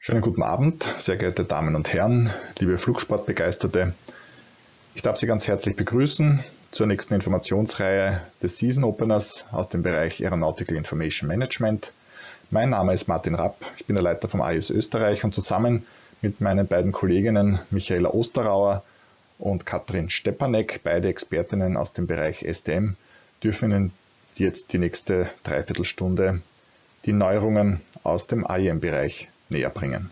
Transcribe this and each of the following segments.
Schönen guten Abend, sehr geehrte Damen und Herren, liebe Flugsportbegeisterte. Ich darf Sie ganz herzlich begrüßen zur nächsten Informationsreihe des Season Openers aus dem Bereich Aeronautical Information Management. Mein Name ist Martin Rapp, ich bin der Leiter vom AIS Österreich und zusammen mit meinen beiden Kolleginnen Michaela Osterauer und Katrin Stepanek, beide Expertinnen aus dem Bereich STM, dürfen Ihnen jetzt die nächste Dreiviertelstunde die Neuerungen aus dem AIM-Bereich näher bringen.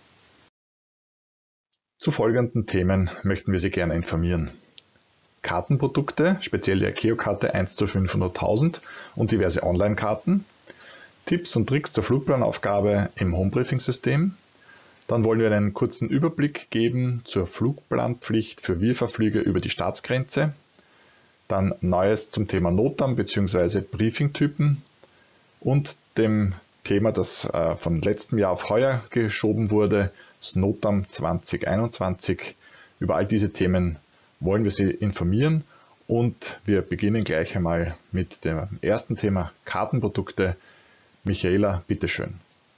Zu folgenden Themen möchten wir Sie gerne informieren. Kartenprodukte, speziell die ICAO-Karte 1:500.000 und diverse Online-Karten, Tipps und Tricks zur Flugplanaufgabe im Homebriefing-System. Dann wollen wir einen kurzen Überblick geben zur Flugplanpflicht für VFA-Flüge über die Staatsgrenze. Dann Neues zum Thema NOTAM bzw. Briefingtypen und dem Thema, das von letztem Jahr auf heuer geschoben wurde, das NOTAM 2021. Über all diese Themen wollen wir Sie informieren und wir beginnen gleich einmal mit dem ersten Thema Kartenprodukte. Michaela, bitteschön.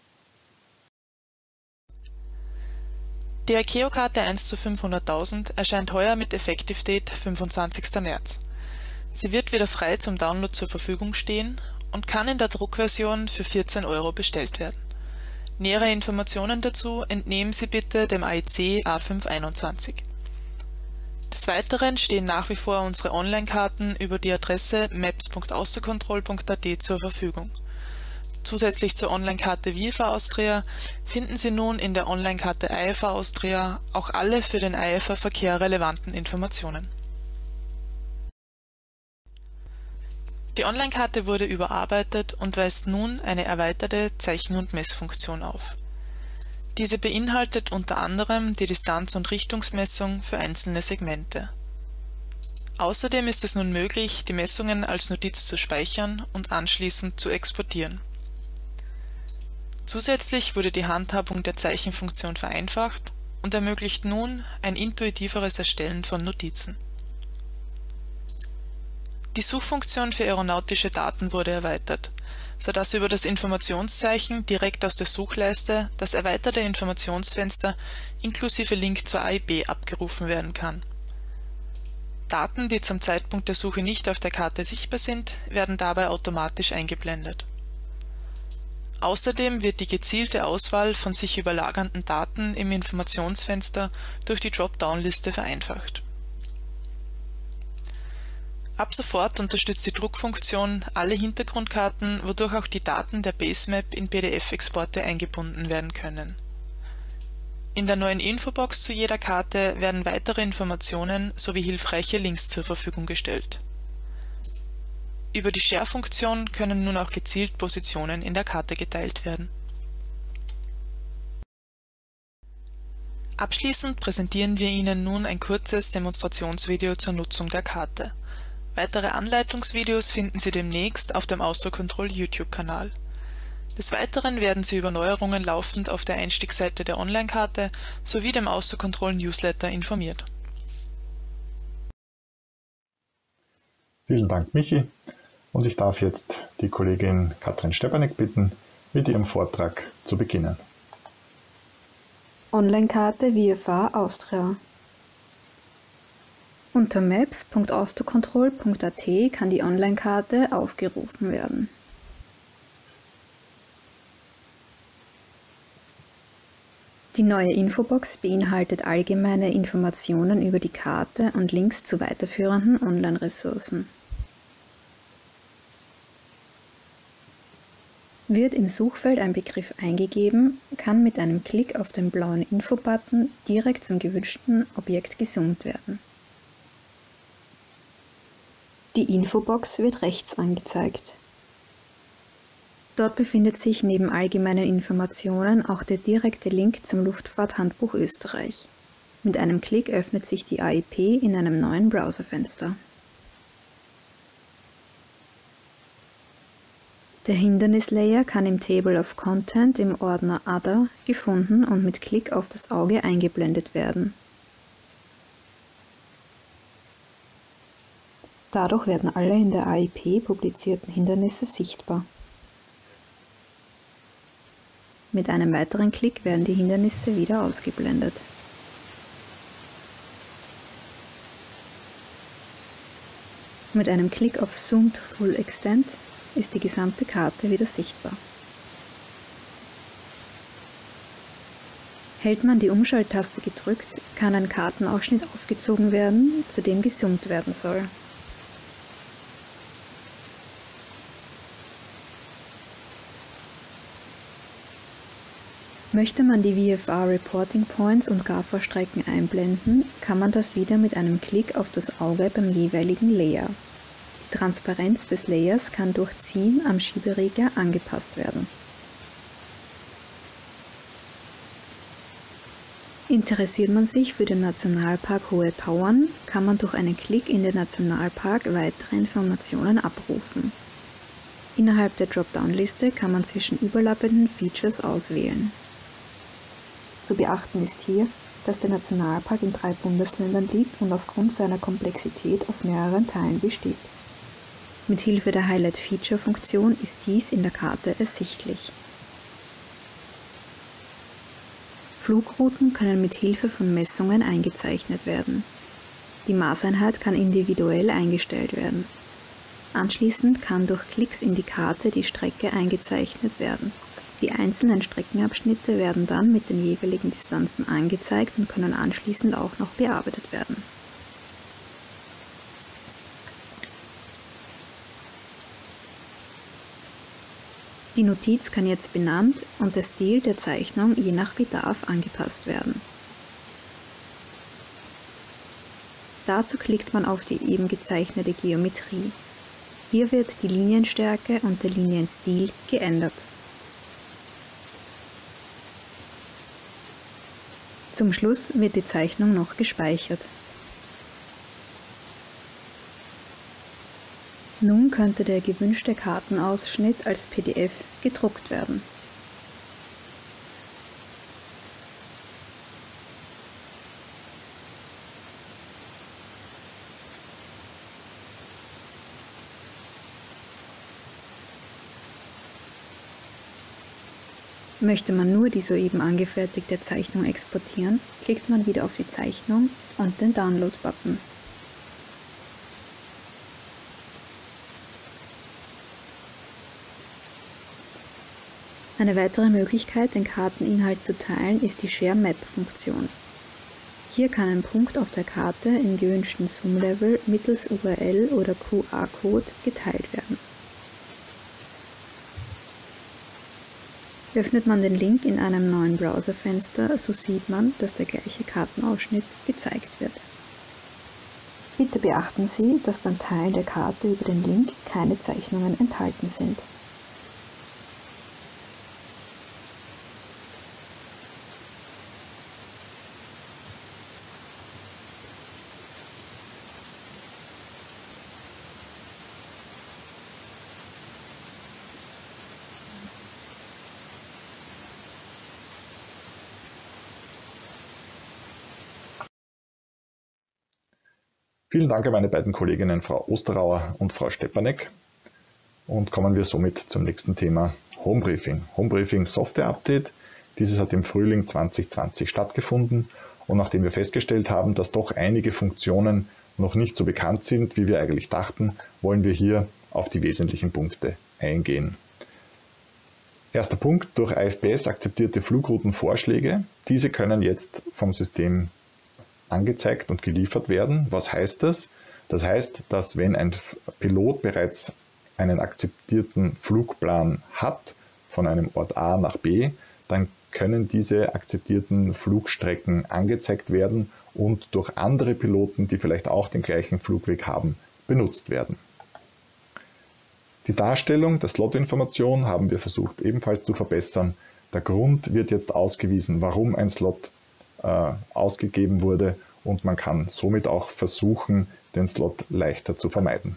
Die ICAO-Karte 1:500.000 erscheint heuer mit Effective Date 25. März. Sie wird wieder frei zum Download zur Verfügung stehen und kann in der Druckversion für 14 € bestellt werden. Nähere Informationen dazu entnehmen Sie bitte dem AIC A521. Des Weiteren stehen nach wie vor unsere Online-Karten über die Adresse maps.außerkontroll.at zur Verfügung. Zusätzlich zur Online-Karte VFA Austria finden Sie nun in der Online-Karte IFA Austria auch alle für den IFA-Verkehr relevanten Informationen. Die Online-Karte wurde überarbeitet und weist nun eine erweiterte Zeichen- und Messfunktion auf. Diese beinhaltet unter anderem die Distanz- und Richtungsmessung für einzelne Segmente. Außerdem ist es nun möglich, die Messungen als Notiz zu speichern und anschließend zu exportieren. Zusätzlich wurde die Handhabung der Zeichenfunktion vereinfacht und ermöglicht nun ein intuitiveres Erstellen von Notizen. Die Suchfunktion für aeronautische Daten wurde erweitert, sodass über das Informationszeichen direkt aus der Suchleiste das erweiterte Informationsfenster inklusive Link zur AIB abgerufen werden kann. Daten, die zum Zeitpunkt der Suche nicht auf der Karte sichtbar sind, werden dabei automatisch eingeblendet. Außerdem wird die gezielte Auswahl von sich überlagernden Daten im Informationsfenster durch die Dropdown-Liste vereinfacht. Ab sofort unterstützt die Druckfunktion alle Hintergrundkarten, wodurch auch die Daten der Basemap in PDF-Exporte eingebunden werden können. In der neuen Infobox zu jeder Karte werden weitere Informationen sowie hilfreiche Links zur Verfügung gestellt. Über die Share-Funktion können nun auch gezielt Positionen in der Karte geteilt werden. Abschließend präsentieren wir Ihnen nun ein kurzes Demonstrationsvideo zur Nutzung der Karte. Weitere Anleitungsvideos finden Sie demnächst auf dem Außerkontroll YouTube-Kanal. Des Weiteren werden Sie über Neuerungen laufend auf der Einstiegsseite der Online-Karte sowie dem Außerkontroll-Newsletter informiert. Vielen Dank, Michi. Und ich darf jetzt die Kollegin Katrin Stepanek bitten, mit ihrem Vortrag zu beginnen. Online-Karte VFA Austria. Unter maps.außerkontroll.at kann die Online-Karte aufgerufen werden. Die neue Infobox beinhaltet allgemeine Informationen über die Karte und Links zu weiterführenden Online-Ressourcen. Wird im Suchfeld ein Begriff eingegeben, kann mit einem Klick auf den blauen Info-Button direkt zum gewünschten Objekt gezoomt werden. Die Infobox wird rechts angezeigt. Dort befindet sich neben allgemeinen Informationen auch der direkte Link zum Luftfahrthandbuch Österreich. Mit einem Klick öffnet sich die AIP in einem neuen Browserfenster. Der Hindernislayer kann im Table of Content im Ordner Other gefunden und mit Klick auf das Auge eingeblendet werden. Dadurch werden alle in der AIP publizierten Hindernisse sichtbar. Mit einem weiteren Klick werden die Hindernisse wieder ausgeblendet. Mit einem Klick auf Zoom to Full Extent ist die gesamte Karte wieder sichtbar. Hält man die Umschalttaste gedrückt, kann ein Kartenausschnitt aufgezogen werden, zu dem gezoomt werden soll. Möchte man die VFR Reporting Points und GAFA-Strecken einblenden, kann man das wieder mit einem Klick auf das Auge beim jeweiligen Layer. Die Transparenz des Layers kann durch Ziehen am Schieberegler angepasst werden. Interessiert man sich für den Nationalpark Hohe Tauern, kann man durch einen Klick in den Nationalpark weitere Informationen abrufen. Innerhalb der Dropdown-Liste kann man zwischen überlappenden Features auswählen. Zu beachten ist hier, dass der Nationalpark in 3 Bundesländern liegt und aufgrund seiner Komplexität aus mehreren Teilen besteht. Mit Hilfe der Highlight-Feature-Funktion ist dies in der Karte ersichtlich. Flugrouten können mit Hilfe von Messungen eingezeichnet werden. Die Maßeinheit kann individuell eingestellt werden. Anschließend kann durch Klicks in die Karte die Strecke eingezeichnet werden. Die einzelnen Streckenabschnitte werden dann mit den jeweiligen Distanzen angezeigt und können anschließend auch noch bearbeitet werden. Die Notiz kann jetzt benannt und der Stil der Zeichnung je nach Bedarf angepasst werden. Dazu klickt man auf die eben gezeichnete Geometrie. Hier wird die Linienstärke und der Linienstil geändert. Zum Schluss wird die Zeichnung noch gespeichert. Nun könnte der gewünschte Kartenausschnitt als PDF gedruckt werden. Möchte man nur die soeben angefertigte Zeichnung exportieren, klickt man wieder auf die Zeichnung und den Download-Button. Eine weitere Möglichkeit, den Karteninhalt zu teilen, ist die Share Map-Funktion. Hier kann ein Punkt auf der Karte im gewünschten Zoom-Level mittels URL oder QR-Code geteilt werden. Öffnet man den Link in einem neuen Browserfenster, so sieht man, dass der gleiche Kartenausschnitt gezeigt wird. Bitte beachten Sie, dass beim Teilen der Karte über den Link keine Zeichnungen enthalten sind. Vielen Dank an meine beiden Kolleginnen Frau Osterauer und Frau Stepanek. Und kommen wir somit zum nächsten Thema, Homebriefing. Homebriefing Software Update. Dieses hat im Frühling 2020 stattgefunden und nachdem wir festgestellt haben, dass doch einige Funktionen noch nicht so bekannt sind, wie wir eigentlich dachten, wollen wir hier auf die wesentlichen Punkte eingehen. Erster Punkt, durch IFPS akzeptierte Flugroutenvorschläge. Diese können jetzt vom System angezeigt und geliefert werden. Was heißt das? Das heißt, dass wenn ein Pilot bereits einen akzeptierten Flugplan hat von einem Ort A nach B, dann können diese akzeptierten Flugstrecken angezeigt werden und durch andere Piloten, die vielleicht auch den gleichen Flugweg haben, benutzt werden. Die Darstellung der Slot-Information haben wir versucht ebenfalls zu verbessern. Der Grund wird jetzt ausgewiesen, warum ein Slot ausgegeben wurde und man kann somit auch versuchen, den Slot leichter zu vermeiden.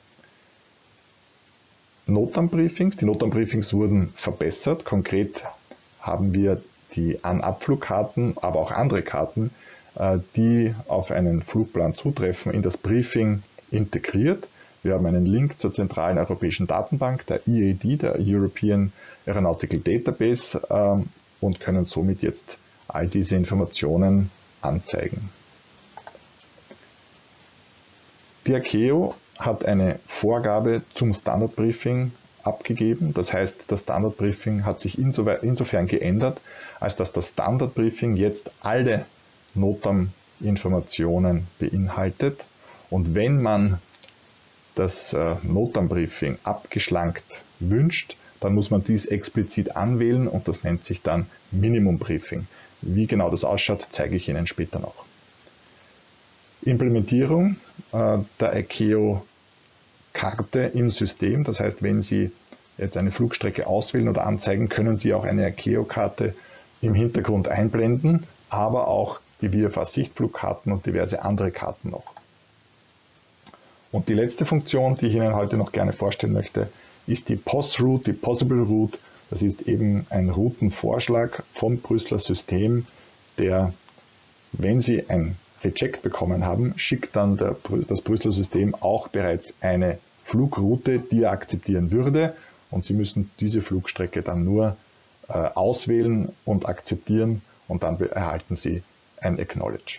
Notam-Briefings. Die Notam-Briefings wurden verbessert. Konkret haben wir die An-Abflugkarten, aber auch andere Karten, die auf einen Flugplan zutreffen, in das Briefing integriert. Wir haben einen Link zur zentralen europäischen Datenbank, der EAD, der European Aeronautical Database, und können somit jetzt all diese Informationen anzeigen. Die ICAO hat eine Vorgabe zum Standard Briefing abgegeben. Das heißt, das Standard Briefing hat sich insofern geändert, als dass das Standard Briefing jetzt alle NOTAM-Informationen beinhaltet. Und wenn man das NOTAM-Briefing abgeschlankt wünscht, dann muss man dies explizit anwählen und das nennt sich dann Minimum Briefing. Wie genau das ausschaut, zeige ich Ihnen später noch. Implementierung der ICAO-Karte im System. Das heißt, wenn Sie jetzt eine Flugstrecke auswählen oder anzeigen, können Sie auch eine ICAO-Karte im Hintergrund einblenden, aber auch die VFA-Sichtflugkarten und diverse andere Karten noch. Und die letzte Funktion, die ich Ihnen heute noch gerne vorstellen möchte, ist die POS-Route, die Possible Route. Das ist eben ein Routenvorschlag vom Brüsseler System, der, wenn Sie ein Reject bekommen haben, schickt dann das Brüsseler System auch bereits eine Flugroute, die er akzeptieren würde. Und Sie müssen diese Flugstrecke dann nur auswählen und akzeptieren und dann erhalten Sie ein Acknowledge.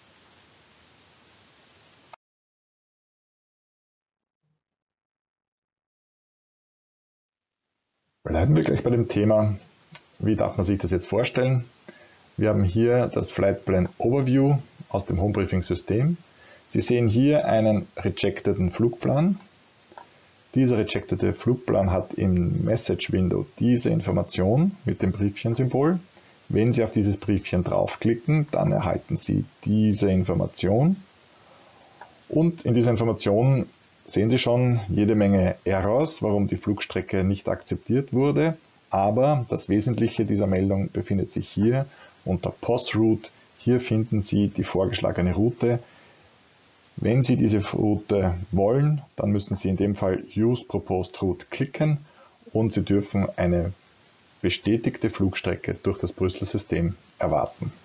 Bleiben wir gleich bei dem Thema, wie darf man sich das jetzt vorstellen? Wir haben hier das Flight Plan Overview aus dem Home Briefing System. Sie sehen hier einen rejecteden Flugplan. Dieser rejectede Flugplan hat im Message Window diese Information mit dem Briefchen-Symbol. Wenn Sie auf dieses Briefchen draufklicken, dann erhalten Sie diese Information. Und in dieser Information sehen Sie schon jede Menge Errors, warum die Flugstrecke nicht akzeptiert wurde. Aber das Wesentliche dieser Meldung befindet sich hier unter POS-Route. Hier finden Sie die vorgeschlagene Route. Wenn Sie diese Route wollen, dann müssen Sie in dem Fall Use Proposed Route klicken und Sie dürfen eine bestätigte Flugstrecke durch das Brüsseler System erwarten.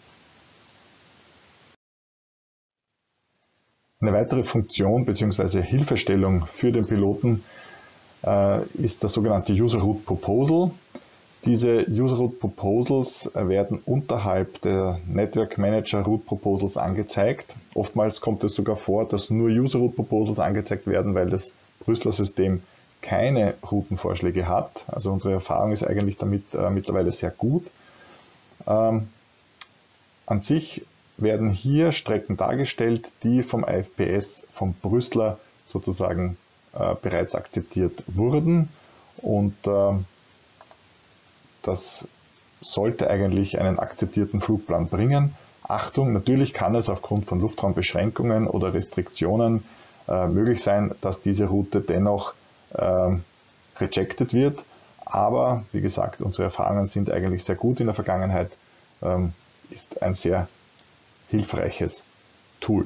Eine weitere Funktion bzw. Hilfestellung für den Piloten ist das sogenannte User Route Proposal. Diese User Route Proposals werden unterhalb der Network Manager Route Proposals angezeigt. Oftmals kommt es sogar vor, dass nur User Route Proposals angezeigt werden, weil das Brüsseler System keine Routenvorschläge hat. Also unsere Erfahrung ist eigentlich damit mittlerweile sehr gut. An sich werden hier Strecken dargestellt, die vom IFPS, vom Brüsseler sozusagen bereits akzeptiert wurden. Und das sollte eigentlich einen akzeptierten Flugplan bringen. Achtung, natürlich kann es aufgrund von Luftraumbeschränkungen oder Restriktionen möglich sein, dass diese Route dennoch rejected wird. Aber wie gesagt, unsere Erfahrungen sind eigentlich sehr gut in der Vergangenheit, ist ein sehr hilfreiches Tool.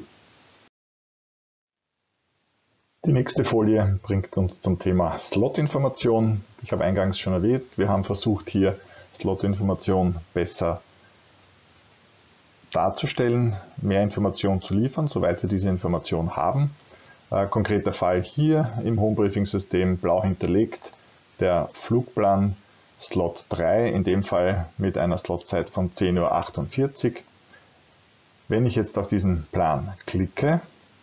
Die nächste Folie bringt uns zum Thema Slot-Information. Ich habe eingangs schon erwähnt, wir haben versucht, hier Slot-Information besser darzustellen, mehr Informationen zu liefern, soweit wir diese Information haben. Konkreter Fall hier im Home Briefing System, blau hinterlegt, der Flugplan Slot 3, in dem Fall mit einer Slotzeit von 10:48 Uhr. Wenn ich jetzt auf diesen Plan klicke,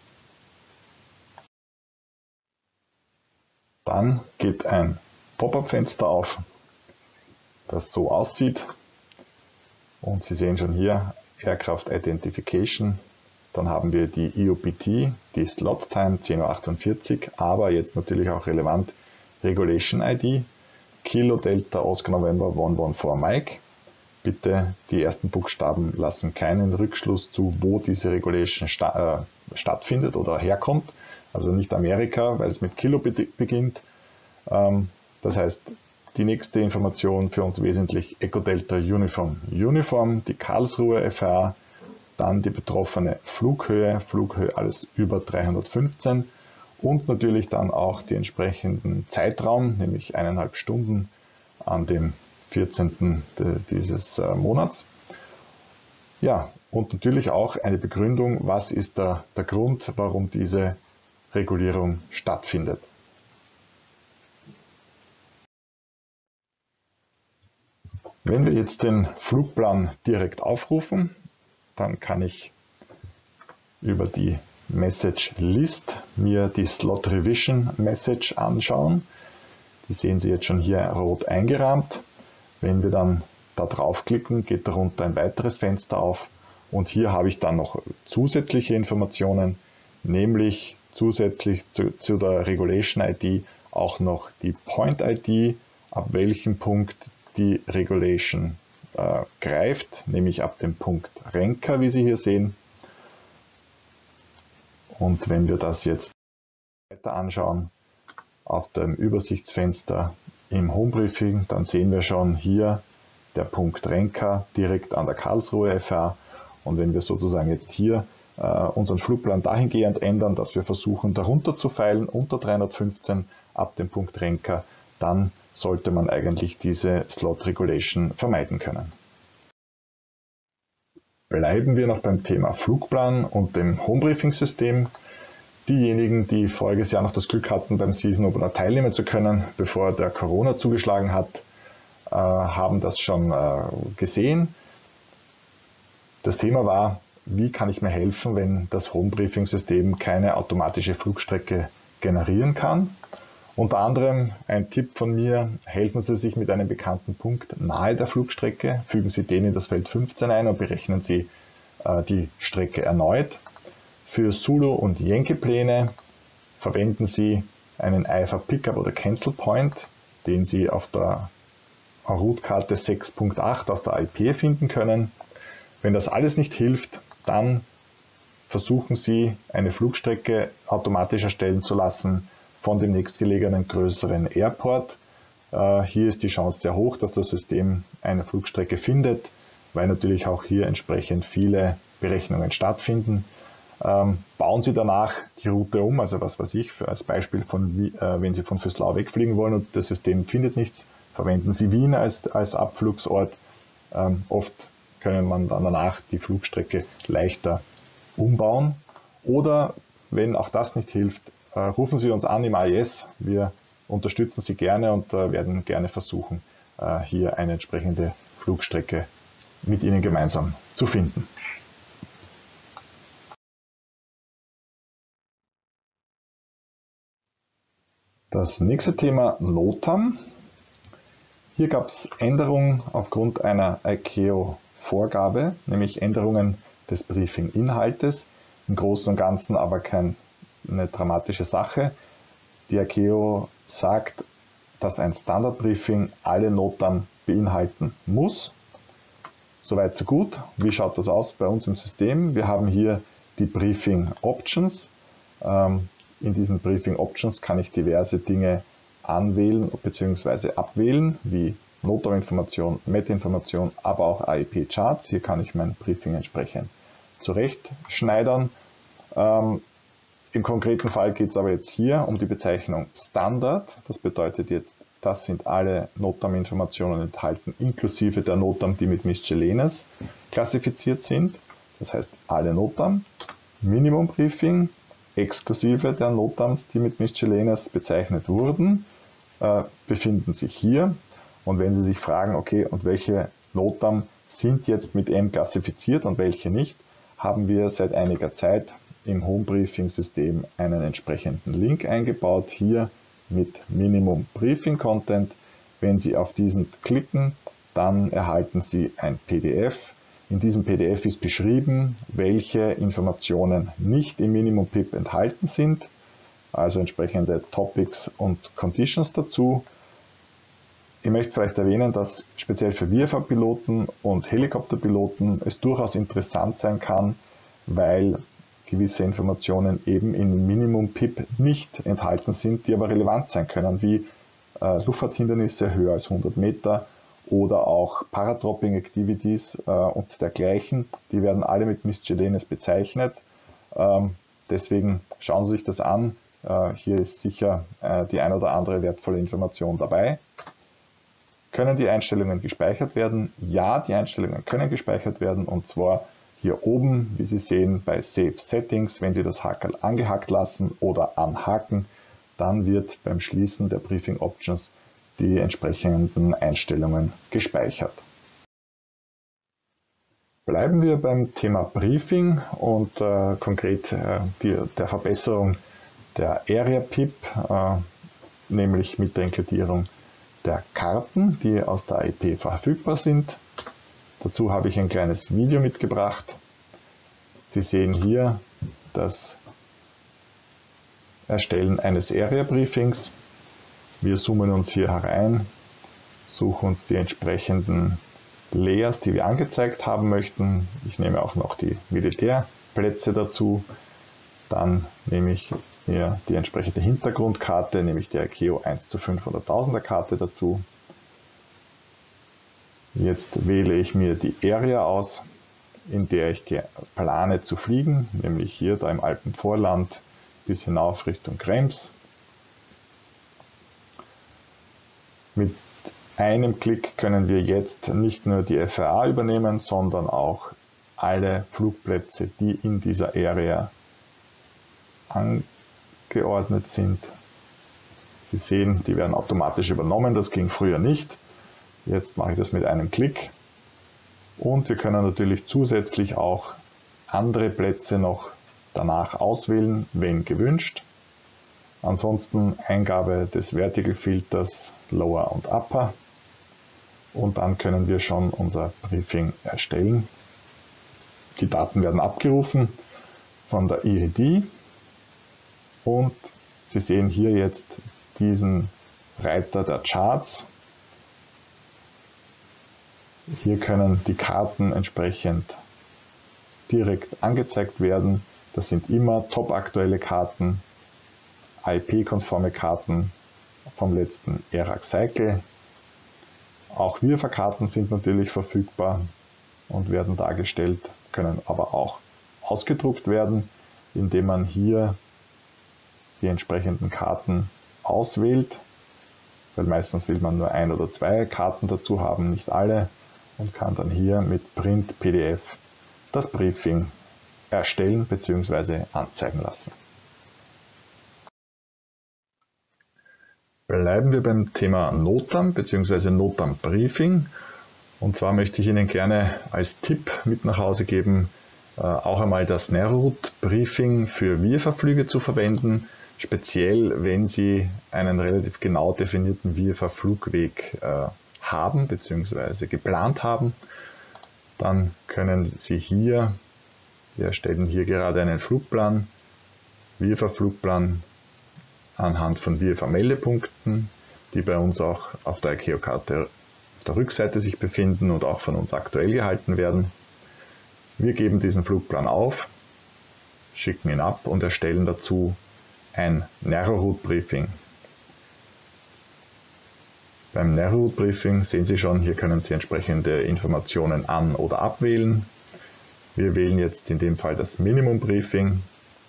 dann geht ein Pop-up-Fenster auf, das so aussieht. Und Sie sehen schon hier Aircraft Identification. Dann haben wir die EOPT, die Slot Time 10:48 Uhr, aber jetzt natürlich auch relevant Regulation ID, Kilo Delta Oscar November 114 Mike. Bitte, die ersten Buchstaben lassen keinen Rückschluss zu, wo diese Regulation stattfindet oder herkommt. Also nicht Amerika, weil es mit Kilo beginnt. Das heißt, die nächste Information für uns wesentlich Echo Delta Uniform, die Karlsruhe FAA, dann die betroffene Flughöhe alles über 315 und natürlich dann auch die entsprechenden Zeitraum, nämlich 1,5 Stunden an dem 14. dieses Monats. Ja, und natürlich auch eine Begründung, was ist der Grund, warum diese Regulierung stattfindet. Wenn wir jetzt den Flugplan direkt aufrufen, dann kann ich über die Message List mir die Slot Revision Message anschauen. Die sehen Sie jetzt schon hier rot eingerahmt. Wenn wir dann da draufklicken, geht darunter ein weiteres Fenster auf und hier habe ich dann noch zusätzliche Informationen, nämlich zusätzlich zu der Regulation ID auch noch die Point ID, ab welchem Punkt die Regulation greift, nämlich ab dem Punkt Renker, wie Sie hier sehen. Und wenn wir das jetzt weiter anschauen, auf dem Übersichtsfenster im Home Briefing, dann sehen wir schon hier der Punkt Renker direkt an der Karlsruhe FH. Und wenn wir sozusagen jetzt hier unseren Flugplan dahingehend ändern, dass wir versuchen darunter zu feilen, unter 315 ab dem Punkt Renker, dann sollte man eigentlich diese Slot Regulation vermeiden können. Bleiben wir noch beim Thema Flugplan und dem Homebriefing-System. Diejenigen, die voriges Jahr noch das Glück hatten, beim Season Opener teilnehmen zu können, bevor der Corona zugeschlagen hat, haben das schon gesehen. Das Thema war, wie kann ich mir helfen, wenn das Homebriefing-System keine automatische Flugstrecke generieren kann. Unter anderem ein Tipp von mir, helfen Sie sich mit einem bekannten Punkt nahe der Flugstrecke, fügen Sie den in das Feld 15 ein und berechnen Sie die Strecke erneut. Für Zulu- und Yankee-Pläne verwenden Sie einen IFA Pickup oder Cancel Point, den Sie auf der Routekarte 6.8 aus der IP finden können. Wenn das alles nicht hilft, dann versuchen Sie, eine Flugstrecke automatisch erstellen zu lassen von dem nächstgelegenen größeren Airport. Hier ist die Chance sehr hoch, dass das System eine Flugstrecke findet, weil natürlich auch hier entsprechend viele Berechnungen stattfinden. Bauen Sie danach die Route um, also was weiß ich, als Beispiel, wenn Sie von Füßlau wegfliegen wollen und das System findet nichts, verwenden Sie Wien als Abflugsort. Oft können man dann danach die Flugstrecke leichter umbauen. Oder wenn auch das nicht hilft, rufen Sie uns an im AIS. Wir unterstützen Sie gerne und werden gerne versuchen, hier eine entsprechende Flugstrecke mit Ihnen gemeinsam zu finden. Das nächste Thema NOTAM. Hier gab es Änderungen aufgrund einer ICAO-Vorgabe, nämlich Änderungen des Briefing-Inhaltes. Im Großen und Ganzen aber keine dramatische Sache. Die ICAO sagt, dass ein Standardbriefing alle NOTAM beinhalten muss. Soweit so gut. Wie schaut das aus bei uns im System? Wir haben hier die Briefing Options. In diesen Briefing Options kann ich diverse Dinge anwählen bzw. abwählen, wie NOTAM-Information, MET-Information, aber auch AIP-Charts. Hier kann ich mein Briefing entsprechend zurechtschneidern. Im konkreten Fall geht es aber jetzt hier um die Bezeichnung Standard. Das bedeutet jetzt, das sind alle NOTAM-Informationen enthalten, inklusive der NOTAM, die mit Miscellaneous klassifiziert sind. Das heißt, alle NOTAM. Minimum Briefing, exklusive der NOTAMs, die mit Miscellaneous bezeichnet wurden, befinden sich hier. Und wenn Sie sich fragen, okay, und welche NOTAM sind jetzt mit M klassifiziert und welche nicht, haben wir seit einiger Zeit im Home-Briefing-System einen entsprechenden Link eingebaut, hier mit Minimum Briefing Content. Wenn Sie auf diesen klicken, dann erhalten Sie ein PDF. In diesem PDF ist beschrieben, welche Informationen nicht im Minimum PIP enthalten sind, also entsprechende Topics und Conditions dazu. Ich möchte vielleicht erwähnen, dass speziell für VFA-Piloten und Helikopterpiloten es durchaus interessant sein kann, weil gewisse Informationen eben in Minimum PIP nicht enthalten sind, die aber relevant sein können, wie Luftfahrthindernisse höher als 100 Meter oder auch Paratropping Activities und dergleichen. Die werden alle mit Miscellaneous bezeichnet. Deswegen schauen Sie sich das an. Hier ist sicher die ein oder andere wertvolle Information dabei. Können die Einstellungen gespeichert werden? Ja, die Einstellungen können gespeichert werden, und zwar hier oben, wie Sie sehen, bei Save Settings, wenn Sie das Hackerl angehackt lassen oder anhaken, dann wird beim Schließen der Briefing Options die entsprechenden Einstellungen gespeichert. Bleiben wir beim Thema Briefing und konkret der Verbesserung der Area PIP, nämlich mit der Inkludierung der Karten, die aus der IP verfügbar sind. Dazu habe ich ein kleines Video mitgebracht. Sie sehen hier das Erstellen eines Area Briefings. Wir zoomen uns hier herein, suchen uns die entsprechenden Layers, die wir angezeigt haben möchten. Ich nehme auch noch die Militärplätze dazu. Dann nehme ich mir die entsprechende Hintergrundkarte, nämlich die ICAO 1:500.000er Karte dazu. Jetzt wähle ich mir die Area aus, in der ich plane zu fliegen, nämlich hier da im Alpenvorland bis hinauf Richtung Krems. Mit einem Klick können wir jetzt nicht nur die FAA übernehmen, sondern auch alle Flugplätze, die in dieser Area angeordnet sind. Sie sehen, die werden automatisch übernommen, das ging früher nicht. Jetzt mache ich das mit einem Klick. Und wir können natürlich zusätzlich auch andere Plätze noch danach auswählen, wenn gewünscht. Ansonsten Eingabe des Vertical Filters Lower und Upper. Und dann können wir schon unser Briefing erstellen. Die Daten werden abgerufen von der IRID. Und Sie sehen hier jetzt diesen Reiter der Charts. Hier können die Karten entsprechend direkt angezeigt werden. Das sind immer topaktuelle Karten, IP-konforme Karten vom letzten ERAC Cycle. Auch WIRFA-Karten sind natürlich verfügbar und werden dargestellt, können aber auch ausgedruckt werden, indem man hier die entsprechenden Karten auswählt, weil meistens will man nur ein oder zwei Karten dazu haben, nicht alle, und kann dann hier mit Print PDF das Briefing erstellen bzw. anzeigen lassen. Bleiben wir beim Thema NOTAM bzw. NOTAM Briefing. Und zwar möchte ich Ihnen gerne als Tipp mit nach Hause geben, auch einmal das Narrowroute Briefing für WIRFA-Flüge zu verwenden, speziell wenn Sie einen relativ genau definierten WIRFA-Flugweg haben bzw. geplant haben. Dann können Sie hier, wir erstellen hier gerade einen Flugplan, WIRFA-Flugplan, anhand von WIRFA-Meldepunkten, die bei uns auch auf der ICAO-Karte auf der Rückseite sich befinden und auch von uns aktuell gehalten werden. Wir geben diesen Flugplan auf, schicken ihn ab und erstellen dazu ein Narrowroute Briefing. Beim Narrowroute Briefing sehen Sie schon, hier können Sie entsprechende Informationen an- oder abwählen. Wir wählen jetzt in dem Fall das Minimum Briefing.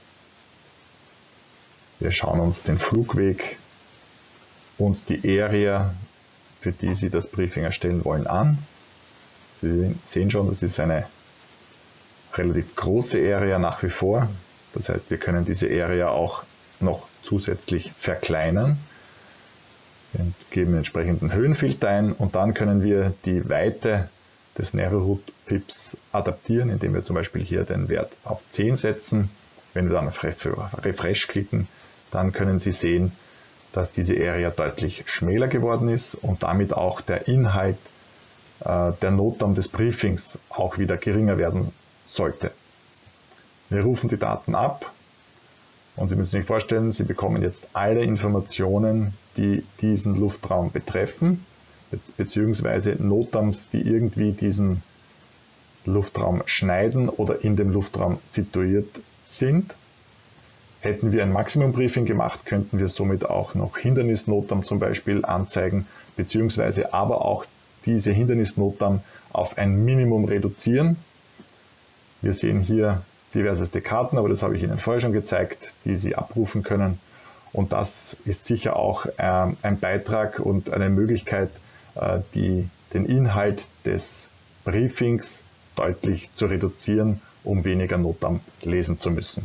Wir schauen uns den Flugweg und die Area, für die Sie das Briefing erstellen wollen, an. Sie sehen schon, das ist eine relativ große Area nach wie vor. Das heißt, wir können diese Area auch noch zusätzlich verkleinern. Wir geben entsprechenden Höhenfilter ein und dann können wir die Weite des Narrowroute Pips adaptieren, indem wir zum Beispiel hier den Wert auf 10 setzen. Wenn wir dann auf Refresh klicken, dann können Sie sehen, dass diese Area deutlich schmäler geworden ist und damit auch der Inhalt der NOTAM des Briefings auch wieder geringer werden sollte. Wir rufen die Daten ab und Sie müssen sich vorstellen, Sie bekommen jetzt alle Informationen, die diesen Luftraum betreffen, beziehungsweise NOTAMs, die irgendwie diesen Luftraum schneiden oder in dem Luftraum situiert sind. Hätten wir ein Maximum-Briefing gemacht, könnten wir somit auch noch Hindernis-NOTAM zum Beispiel anzeigen, beziehungsweise aber auch diese Hindernis-NOTAM auf ein Minimum reduzieren. Wir sehen hier diverseste Karten, aber das habe ich Ihnen vorher schon gezeigt, die Sie abrufen können. Und das ist sicher auch ein Beitrag und eine Möglichkeit, den Inhalt des Briefings deutlich zu reduzieren, um weniger Notdamm lesen zu müssen.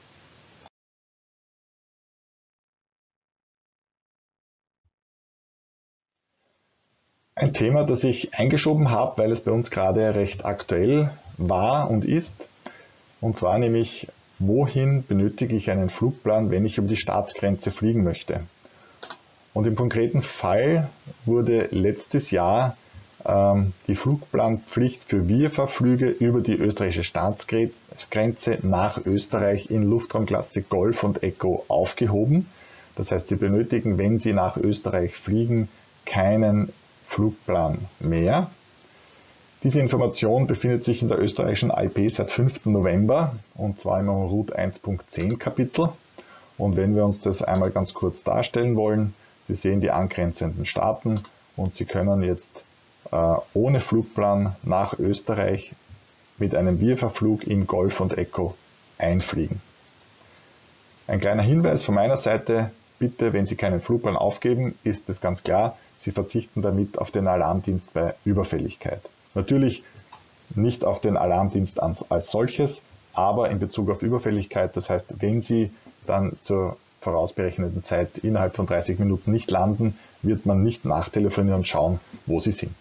Ein Thema, das ich eingeschoben habe, weil es bei uns gerade recht aktuell war und ist, und zwar nämlich, wohin benötige ich einen Flugplan, wenn ich über die Staatsgrenze fliegen möchte? Und im konkreten Fall wurde letztes Jahr die Flugplanpflicht für VIAFA-Flüge über die österreichische Staatsgrenze nach Österreich in Luftraumklasse Golf und Echo aufgehoben. Das heißt, Sie benötigen, wenn Sie nach Österreich fliegen, keinen Flugplan mehr. Diese Information befindet sich in der österreichischen AIP seit 5. November und zwar im Route 1.10 Kapitel. Und wenn wir uns das einmal ganz kurz darstellen wollen, Sie sehen die angrenzenden Staaten und Sie können jetzt ohne Flugplan nach Österreich mit einem VIAFA-Flug in Golf und Echo einfliegen. Ein kleiner Hinweis von meiner Seite, bitte, wenn Sie keinen Flugplan aufgeben, ist es ganz klar, Sie verzichten damit auf den Alarmdienst bei Überfälligkeit. Natürlich nicht auf den Alarmdienst als solches, aber in Bezug auf Überfälligkeit, das heißt, wenn Sie dann zur vorausberechneten Zeit innerhalb von 30 Minuten nicht landen, wird man nicht nachtelefonieren und schauen, wo Sie sind.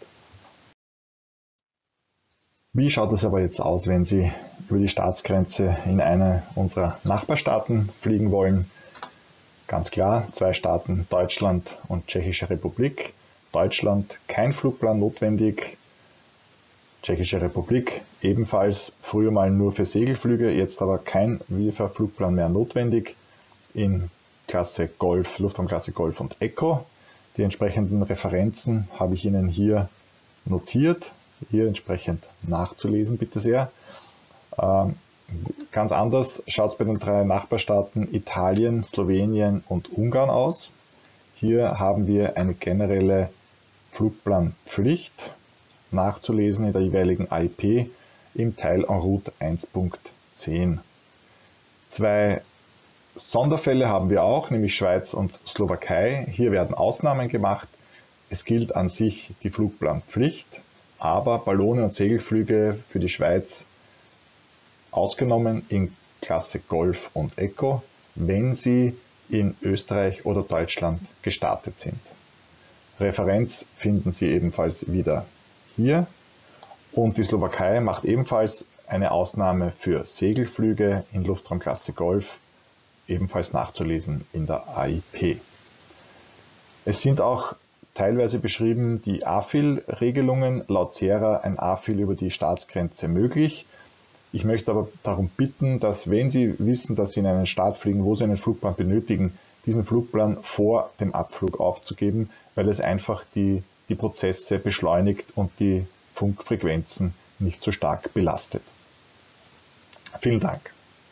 Wie schaut es aber jetzt aus, wenn Sie über die Staatsgrenze in eine unserer Nachbarstaaten fliegen wollen? Ganz klar, 2 Staaten, Deutschland und Tschechische Republik. Deutschland kein Flugplan notwendig. Tschechische Republik ebenfalls früher mal nur für Segelflüge, jetzt aber kein VIAFA-Flugplan mehr notwendig in Klasse Golf, Luftraumklasse Golf und Echo. Die entsprechenden Referenzen habe ich Ihnen hier notiert, hier entsprechend nachzulesen, bitte sehr. Ganz anders schaut es bei den 3 Nachbarstaaten Italien, Slowenien und Ungarn aus. Hier haben wir eine generelle Flugplanpflicht nachzulesen in der jeweiligen AIP im Teil en route 1.10. 2 Sonderfälle haben wir auch, nämlich Schweiz und Slowakei. Hier werden Ausnahmen gemacht. Es gilt an sich die Flugplanpflicht, aber Ballone und Segelflüge für die Schweiz ausgenommen in Klasse Golf und Echo, wenn sie in Österreich oder Deutschland gestartet sind. Referenz finden Sie ebenfalls wieder hier. Und die Slowakei macht ebenfalls eine Ausnahme für Segelflüge in Luftraumklasse Golf, ebenfalls nachzulesen in der AIP. Es sind auch teilweise beschrieben die AFIL-Regelungen, laut SERA ein AFIL über die Staatsgrenze möglich. Ich möchte aber darum bitten, dass wenn Sie wissen, dass Sie in einen Staat fliegen, wo Sie einen Flugplan benötigen, diesen Flugplan vor dem Abflug aufzugeben, weil es einfach die Prozesse beschleunigt und die Funkfrequenzen nicht so stark belastet. Vielen Dank.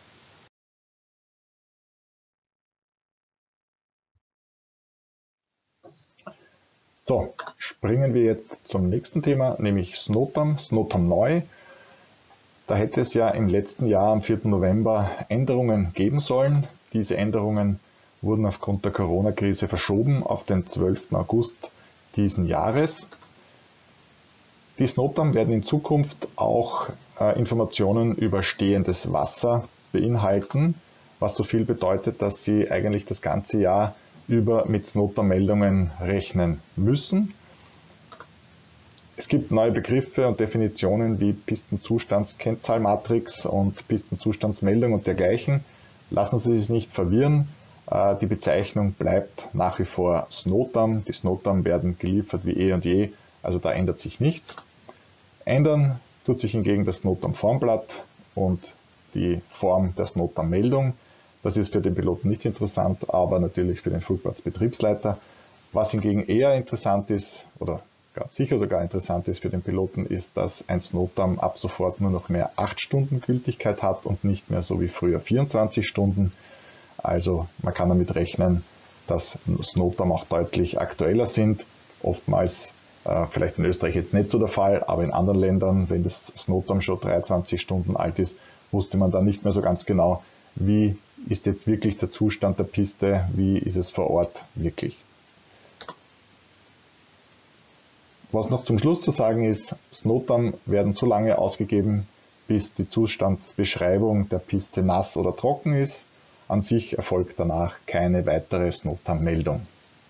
So, springen wir jetzt zum nächsten Thema, nämlich SNOTAM, SNOTAM neu. Da hätte es ja im letzten Jahr am 4. November Änderungen geben sollen. Diese Änderungen wurden aufgrund der Corona-Krise verschoben auf den 12. August diesen Jahres. Die SNOTAM werden in Zukunft auch Informationen über stehendes Wasser beinhalten, was so viel bedeutet, dass Sie eigentlich das ganze Jahr über mit SNOTAM-Meldungen rechnen müssen. Es gibt neue Begriffe und Definitionen wie Pistenzustandskennzahlmatrix und Pistenzustandsmeldung und dergleichen. Lassen Sie sich nicht verwirren. Die Bezeichnung bleibt nach wie vor SNOTAM. Die SNOTAM werden geliefert wie eh und je, also da ändert sich nichts. Ändern tut sich hingegen das SNOTAM-Formblatt und die Form der SNOTAM-Meldung. Das ist für den Piloten nicht interessant, aber natürlich für den Flugplatzbetriebsleiter. Was hingegen eher interessant ist, oder ganz sicher sogar interessant ist für den Piloten, ist, dass ein SNOTAM ab sofort nur noch mehr 8 Stunden Gültigkeit hat und nicht mehr so wie früher 24 Stunden. Also man kann damit rechnen, dass SNOTAM auch deutlich aktueller sind. Oftmals, vielleicht in Österreich jetzt nicht so der Fall, aber in anderen Ländern, wenn das SNOTAM schon 23 Stunden alt ist, wusste man dann nicht mehr so ganz genau, wie ist jetzt wirklich der Zustand der Piste, wie ist es vor Ort wirklich. Was noch zum Schluss zu sagen ist, SNOTAM werden so lange ausgegeben, bis die Zustandsbeschreibung der Piste nass oder trocken ist. An sich erfolgt danach keine weitere SNOTAM-Meldung.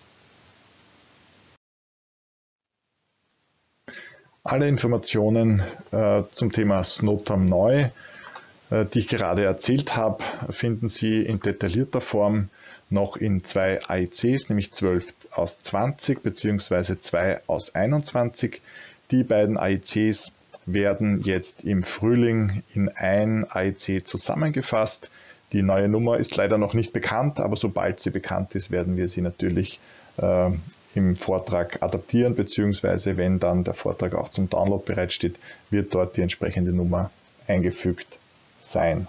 Alle Informationen zum Thema SNOTAM neu, die ich gerade erzählt habe, finden Sie in detaillierter Form noch in 2 AICs, nämlich 12 aus 20 bzw. 2 aus 21. Die beiden AICs werden jetzt im Frühling in ein AIC zusammengefasst. Die neue Nummer ist leider noch nicht bekannt, aber sobald sie bekannt ist, werden wir sie natürlich im Vortrag adaptieren, beziehungsweise wenn dann der Vortrag auch zum Download bereitsteht, wird dort die entsprechende Nummer eingefügt sein.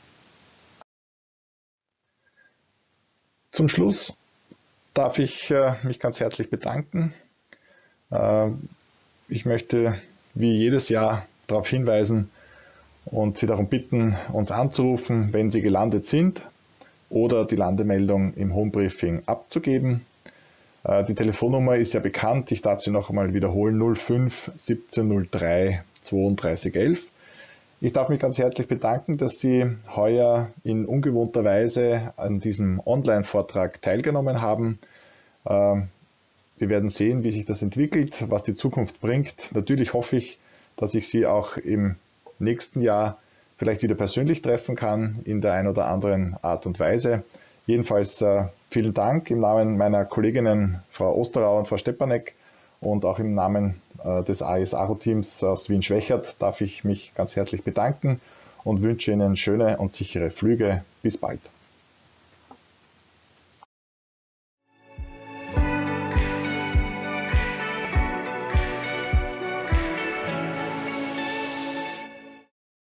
Zum Schluss darf ich mich ganz herzlich bedanken. Ich möchte wie jedes Jahr darauf hinweisen und Sie darum bitten, uns anzurufen, wenn Sie gelandet sind oder die Landemeldung im Homebriefing abzugeben. Die Telefonnummer ist ja bekannt, ich darf sie noch einmal wiederholen, 05 1703 32 11. Ich darf mich ganz herzlich bedanken, dass Sie heuer in ungewohnter Weise an diesem Online-Vortrag teilgenommen haben. Wir werden sehen, wie sich das entwickelt, was die Zukunft bringt. Natürlich hoffe ich, dass ich Sie auch im nächsten Jahr vielleicht wieder persönlich treffen kann, in der einen oder anderen Art und Weise. Jedenfalls vielen Dank im Namen meiner Kolleginnen Frau Osterauer und Frau Stepanek und auch im Namen des AES-ARO-Teams aus Wien-Schwächert darf ich mich ganz herzlich bedanken und wünsche Ihnen schöne und sichere Flüge. Bis bald.